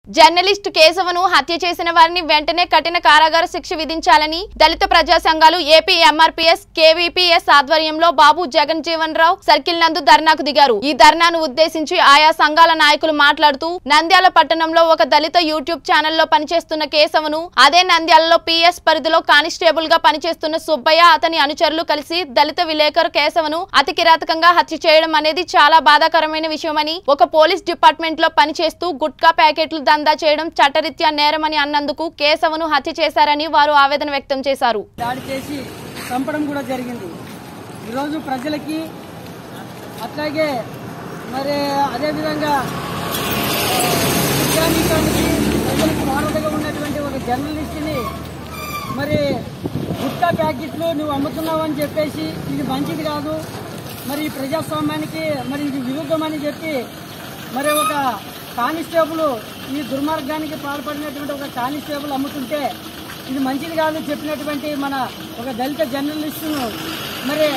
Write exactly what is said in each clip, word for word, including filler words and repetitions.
Journalist కేశవను హత్య చేసిన వారిని వెంటనే కఠిన కారాగార శిక్ష విధించాలని దళిత ప్రజా సంఘాలు ఏపీ ఎంఆర్పీఎస్ కేవీపీఎస్ ఆధ్వర్యంలో బాబు జగన్ జీవన్ రావు సర్కిల్ నందు ధర్నాకు దిగారు। ఈ ధర్నాను ఉద్దేశించి ఆయా సంఘాల నాయకులు మాట్లాడుతూ నంద్యాల పట్టణంలో ఒక దళిత యూట్యూబ్ ఛానల్లో పనిచేస్తున్న కేశవను అదే నంద్యాలలో పీఎస్ పరిధిలో కానిస్టేబుల్ గా పనిచేస్తున్న సుబ్బయ్య అతని అనుచరులు కలిసి దళిత విలేకరు కేశవను అతి కిరాతకంగా హత్య చేయడం అనేది చాలా బాధాకరమైన విషయమని, ఒక పోలీస్ డిపార్ట్మెంట్ లో పనిచేస్తూ గుట్కా ప్యాకెట్లు దందా చేయడం చట్టరీత్యా నేరమని అన్నందుకు కేశవను హత్య చేశారని వారు ఆవేదన వ్యక్తం చేశారు। దాడి చేసి చంపడం కూడా జరిగింది। ఈరోజు ప్రజలకి అట్లాగే మరి అదేవిధంగా ప్రజానీకానికి ప్రజలకు వారధిగా ఉన్నటువంటి ఒక జర్నలిస్ట్ని మరి గుట్కా ప్యాకెట్లు నువ్వు అమ్ముతున్నావు అని చెప్పేసి ఇది మంచిది కాదు, మరి ప్రజాస్వామ్యానికి మరి ఇది విరుద్ధమని చెప్పి మరి ఒక కానిస్టేబుల్ ఈ దుర్మార్గానికి పాల్పడినటువంటి ఒక కానిస్టేబుల్ అమ్ముతుంటే ఇది మంచిది కాదు చెప్పినటువంటి మన ఒక దళిత జర్నలిస్టును మరి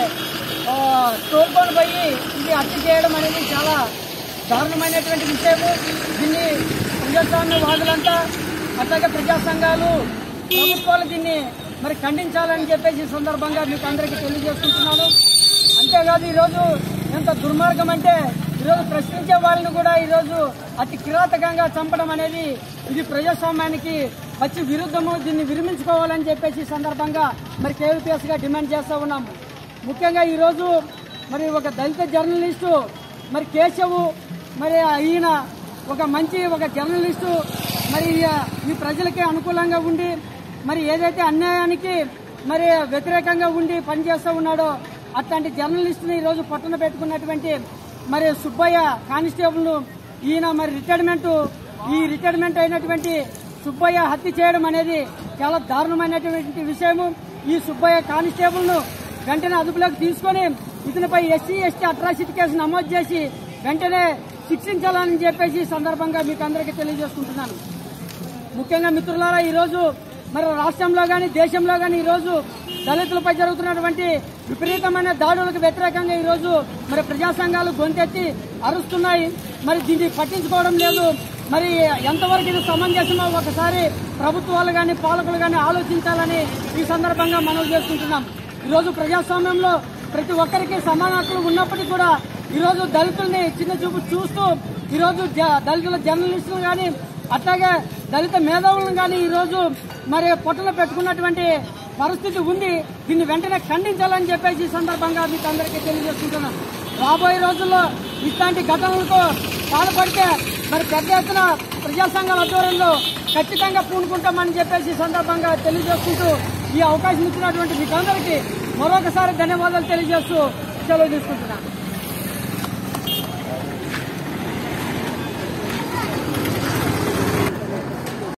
తోడ్కొని పోయి ఇది హత్య చేయడం అనేది చాలా దారుణమైనటువంటి విషయము। దీన్ని ప్రజాస్వామ్యవాదులంతా అట్లాగే ప్రజా సంఘాలు ప్రభుత్వాలు దీన్ని మరి ఖండించాలని చెప్పేసి ఈ సందర్భంగా మీకు అందరికీ తెలియజేసుకుంటున్నాను। అంతేకాదు ఈరోజు ఎంత దుర్మార్గం అంటే ఈరోజు ప్రశ్నించే వాళ్ళని కూడా ఈరోజు అతి కిరాతకంగా చంపడం అనేది ఇది ప్రజాస్వామ్యానికి వచ్చి విరుద్ధము, దీన్ని విరమించుకోవాలని చెప్పేసి ఈ సందర్భంగా మరి కేవీపీఎస్ గా డిమాండ్ చేస్తూ ఉన్నాము। ముఖ్యంగా ఈరోజు మరి ఒక దళిత జర్నలిస్టు మరి కేశవు మరి ఈయన ఒక మంచి ఒక జర్నలిస్టు మరి ఈ ప్రజలకి అనుకూలంగా ఉండి మరి ఏదైతే అన్యాయానికి మరి వ్యతిరేకంగా ఉండి పనిచేస్తూ ఉన్నాడో అట్లాంటి జర్నలిస్టుని ఈరోజు పట్టున పెట్టుకున్నటువంటి మరి సుబ్బయ్య కానిస్టేబుల్ ను ఈయన మరి రిటైర్మెంట్ ఈ రిటైర్మెంట్ అయినటువంటి సుబ్బయ్య హత్య చేయడం అనేది చాలా దారుణమైనటువంటి విషయము। ఈ సుబ్బయ్య కానిస్టేబుల్ ను వెంటనే అదుపులోకి తీసుకుని ఇతనిపై ఎస్సీ ఎస్టీ అట్రాసిటీ కేసు నమోదు చేసి వెంటనే శిక్షించాలని చెప్పేసి ఈ సందర్భంగా మీకు అందరికీ తెలియజేసుకుంటున్నాను। ముఖ్యంగా మిత్రులారా, ఈరోజు మరి రాష్ట్రంలో కానీ దేశంలో కానీ ఈరోజు దళితులపై జరుగుతున్నటువంటి విపరీతమైన దాడులకు వ్యతిరేకంగా ఈరోజు మరి ప్రజా సంఘాలు గొంతెత్తి అరుస్తున్నాయి, మరి దీన్ని పట్టించుకోవడం లేదు। మరి ఎంతవరకు ఇది సమంజసమో ఒకసారి ప్రభుత్వాలు కానీ పాలకులు కానీ ఆలోచించాలని ఈ సందర్భంగా మనవి చేసుకుంటున్నాం। ఈరోజు ప్రజాస్వామ్యంలో ప్రతి ఒక్కరికి సమాన హక్కులు ఉన్నప్పటికీ కూడా ఈరోజు దళితుల్ని చిన్న చూపు చూస్తూ ఈరోజు దళితుల జర్నలిస్టులు కానీ అట్లాగే దళిత మేధావులను కానీ ఈరోజు మరి పొట్టలో పెట్టుకున్నటువంటి పరిస్థితి ఉంది। దీన్ని వెంటనే ఖండించాలని చెప్పేసి ఈ సందర్భంగా మీకు అందరికీ తెలియజేసుకుంటున్నాం। రాబోయే రోజుల్లో ఇట్లాంటి ఘటనలకు పాల్పడితే మరి పెద్ద ఎత్తున ప్రజా సంఘాల ఆధ్వర్యంలో ఖచ్చితంగా పూనుకుంటామని చెప్పేసి ఈ సందర్భంగా తెలియజేసుకుంటూ ఈ అవకాశం ఇచ్చినటువంటి మీకు అందరికీ మరొకసారి ధన్యవాదాలు తెలియజేస్తూ సెలవు తీసుకుంటున్నాను।